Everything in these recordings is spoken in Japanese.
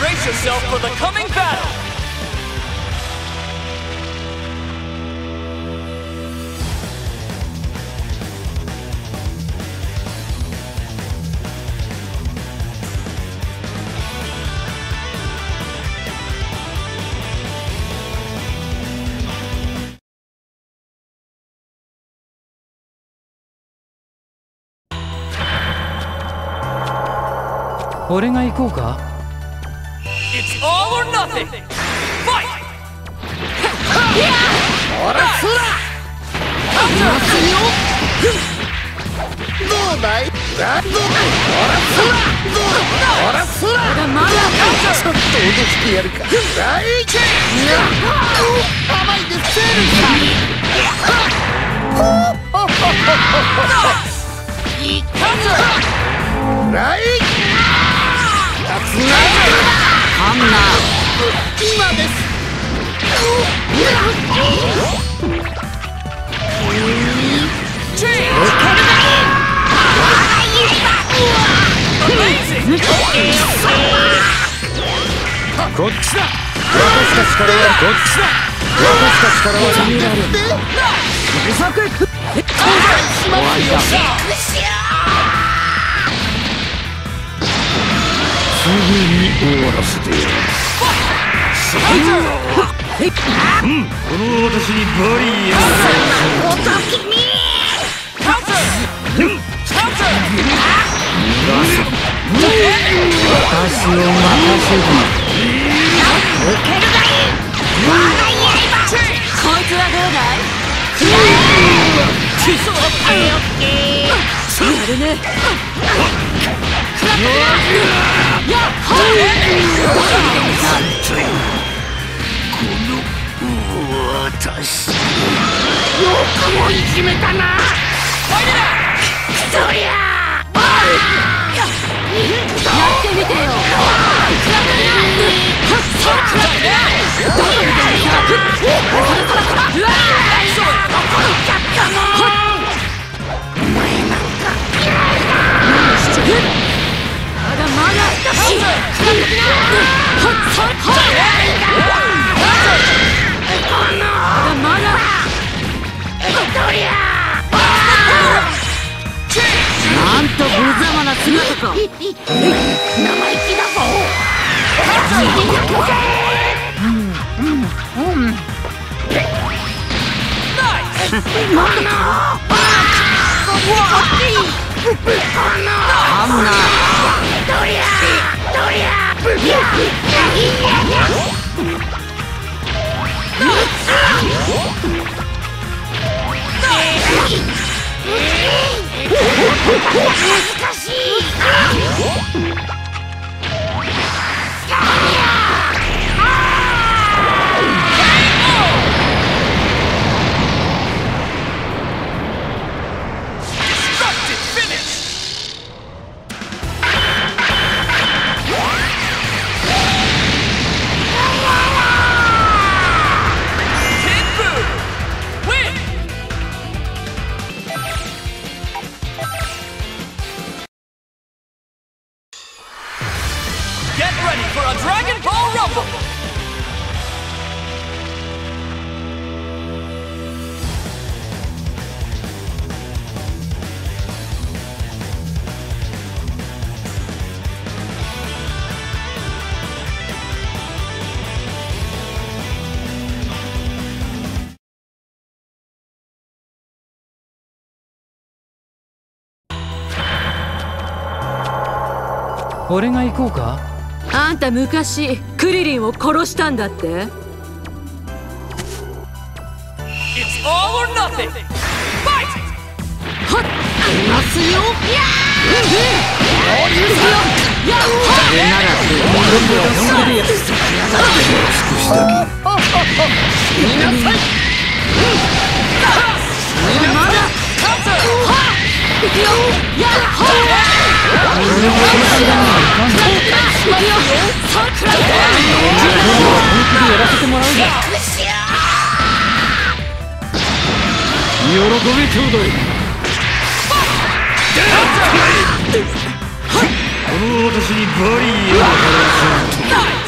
Brace yourself for the coming battle! 俺が行こうか。 It's all or nothing! Fight! ほらそらますよ。どうだい。どうだい。ほらそらどうだ。ほらそらまだちょっと脅してやるか。大チェンいや甘いですセールいいかライハンナー今ですこっちだ。私たちからはこっちだ。私たちからは決められる。うさく終わりだ。すぐに終わらせてやる。この私にバリアをおときにカウンター私を任せる。受けるがいい。我が刃こいつはどうだい。やるね。私よくもいじめたな。そりゃやってみてよ。なんと無様な姿か。生意気だぞ。難しい。 Get ready for a Dragon Ball Rumble! 俺が行こうか。 あんた昔クリリンを殺したんだって。 It's all or nothing! Fight! はっいますよ。それなら少しだけ見なさい。 まだ行くよ。やっほ喜べちょうだい。この私にバリアを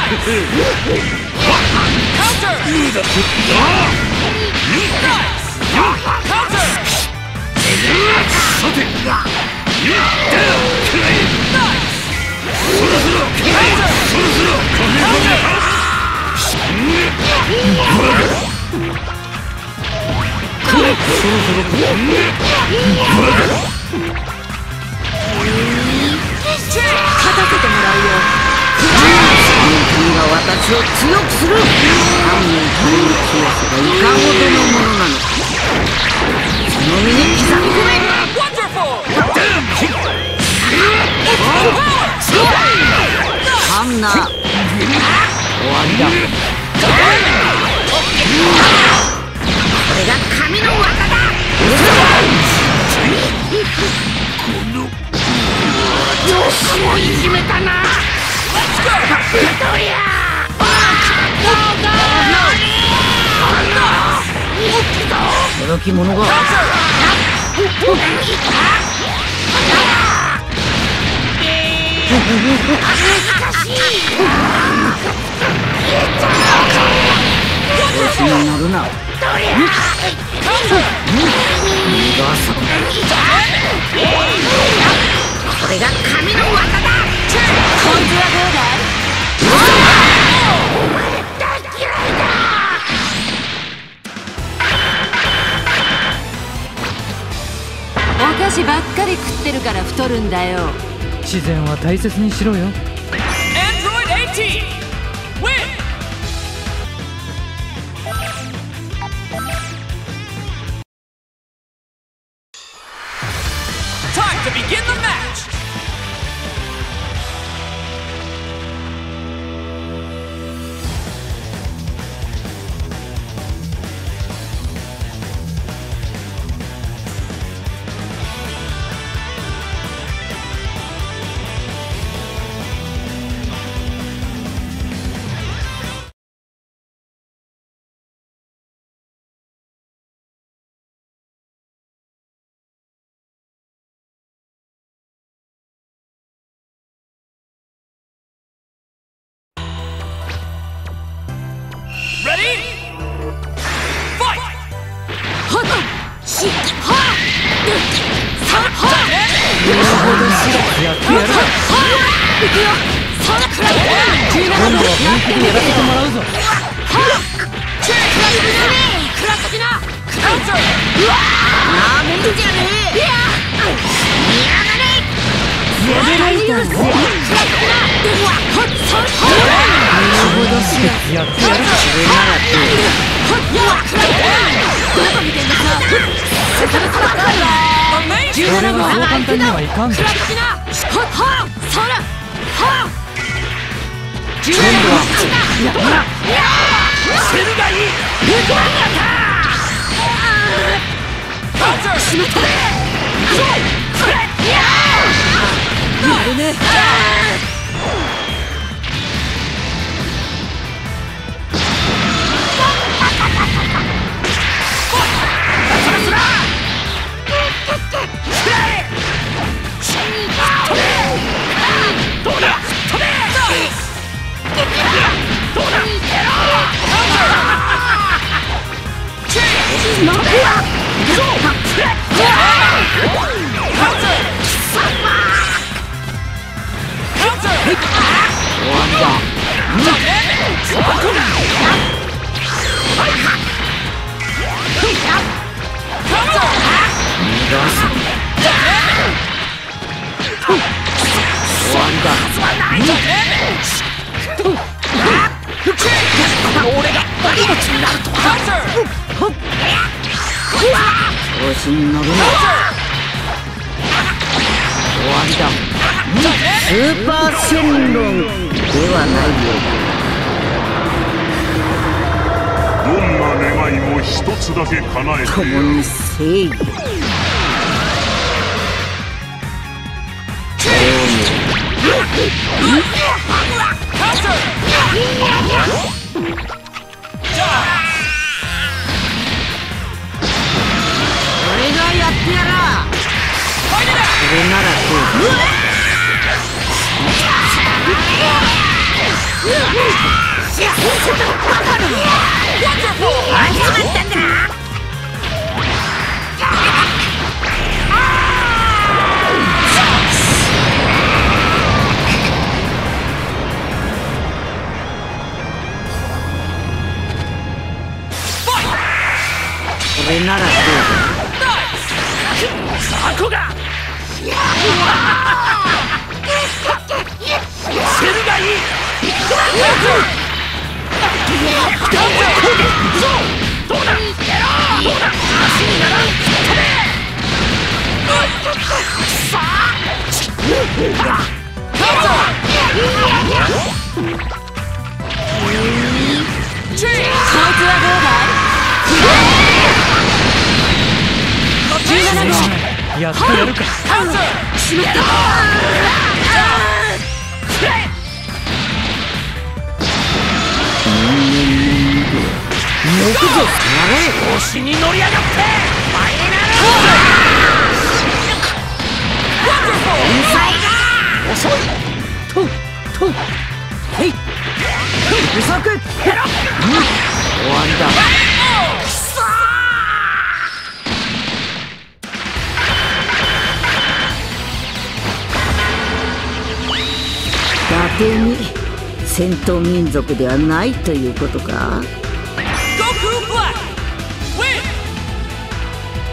君が私を強くする。犯人彼に気をせばいかんほどのものなの。その身に刻み込め。ハンナー終わりだ。これが神の技だ。よしもいじめたな。届き者が調子に乗るな。これが神の技だ。こいつはどうだい。お菓子ばっかり食ってるから太るんだよ。 自然は大切にしろよ。 Android 18 win! Time to begin the match! Ready? Fight! れならどうだ。 バコがセルがいい。どうだ足にならん。さあカウンター。そいつはどうだい。17号やってやるか。 カウンター。 しまった。よくぞ調子に乗り上がってファイナル天才だ。遅いとへいうさく終わりだ。伊達に戦闘民族ではないということか。